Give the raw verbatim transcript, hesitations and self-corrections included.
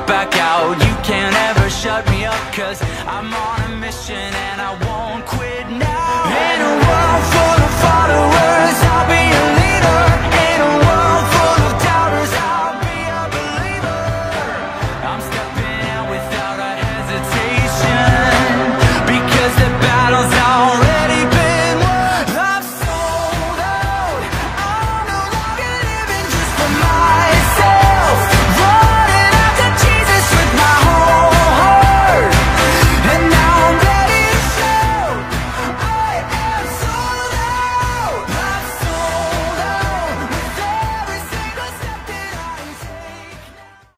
jump back out. You can't ever shut me up, cause I'm on a mission and I won't quit now. In a world full of followers, I'll be a leader.